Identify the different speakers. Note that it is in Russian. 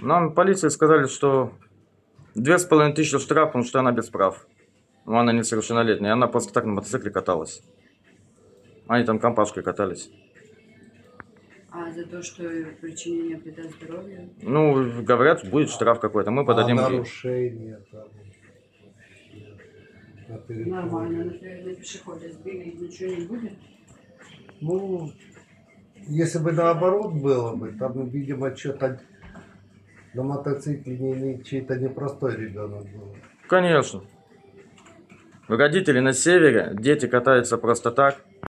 Speaker 1: Нам полиции сказали, что 2500 штраф, потому что она без прав. Но она несовершеннолетняя, она просто так на мотоцикле каталась. Они там компашкой катались.
Speaker 2: А за то, что причинение вреда здоровью?
Speaker 1: Ну, говорят, будет штраф какой-то. Мы подадим.
Speaker 3: Нарушение там.
Speaker 2: Нормально, например, на пешеходе сбили, ничего не будет?
Speaker 3: Ну, если бы наоборот было бы, там, видимо, что-то на мотоцикле чей-то непростой ребенок был.
Speaker 1: Конечно. Родители на севере, дети катаются просто так.